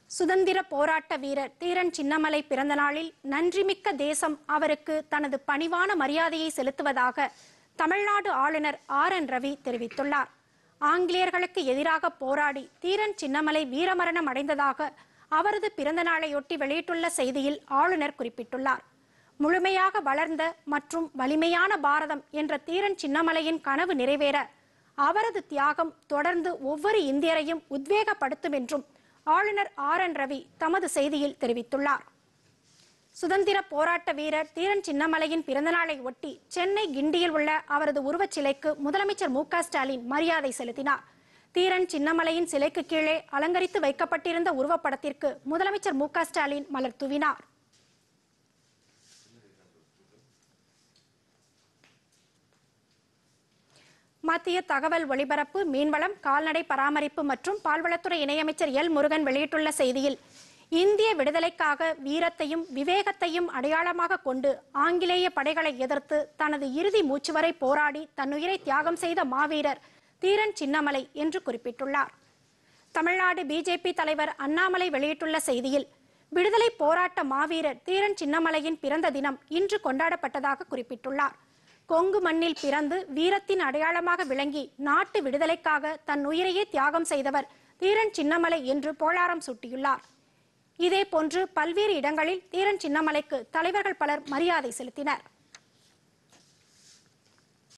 சுதந்திர போராட்ட வீரர் தீரன் சின்னமலை பிறந்த நாளில் நன்றிமிக்க தேசம் அவருக்கு தனது பணிவான மரியாதையை செலுத்துவதாக தமிழ்நாடு ஆளுநர் RN ரவி தெரிவித்துள்ளார். ஆங்கிலேயர்களுக்கு எதிராக போராடி தீரன் சின்னமலை வீரமரணம் அடைந்ததாக அவரது பிறந்த நாளையொட்டி வெளியிட்டுள்ள செய்தியில் ஆளுநர் குறிப்பிட்டுள்ளார். முழுமையாக வளர்ந்த மற்றும் வலிமையான பாரதம் என்ற தீரன் சின்னமலையின் கனவு நிறைவேற அவரது தியாகம் தொடர்ந்து ஒவ்வொரு இந்தியரையும் உத்வேகப்படுத்தும் என்றும் ஆளுநர் RN ரவி தமது செய்தியில் தெரிவித்துள்ளார். சுதந்திர போராட்ட வீரர் தீரன் சின்னமலையின் பிறந்தநாளை ஒட்டி சென்னை கிண்டியில் உள்ள அவரது உருவச்சிலைக்கு முதலமைச்சர் மு.க.ஸ்டாலின் மரியாதை செலுத்தினார். தீரன் சின்னமலையின் சிலைக்கு கீழே அலங்கரித்து வைக்கப்பட்டிருந்த உருவப்படத்திற்கு முதலமைச்சர் மு.க.ஸ்டாலின் மலர் தூவினார். மத்திய தகவல் ஒலிபரப்பு, மீன்வளம், கால்நடை பராமரிப்பு மற்றும் பால்வளத்துறை இணையமைச்சர் முருகன் வெளியிட்டுள்ள செய்தியில், இந்திய விடுதலைக்காக வீரத்தையும் விவேகத்தையும் அடையாளமாக கொண்டு ஆங்கிலேய படைகளை எதிர்த்து தனது இறுதி மூச்சு வரை போராடி தன்னுயிரை தியாகம் செய்த மாவீரர் தீரன் சின்னமலை என்று குறிப்பிட்டுள்ளார். தமிழ்நாடு பிஜேபி தலைவர் அண்ணாமலை வெளியிட்டுள்ள செய்தியில், விடுதலை போராட்ட மாவீரர் தீரன் சின்னமலையின் பிறந்த தினம் இன்று கொண்டாடப்பட்டதாக குறிப்பிட்டுள்ளார். கொங்கு மண்ணில் பிறந்து வீரத்தின் அடையாளமாக விளங்கி நாட்டு விடுதலைக்காக தன் உயிரையே தியாகம் செய்தவர் தீரன் சின்னமலை என்று புகழாரம் சூட்டியுள்ளார். இதேபோன்று பல்வேறு இடங்களில் தீரன் சின்னமலைக்கு தலைவர்கள் பலர் மரியாதை செலுத்தினர்.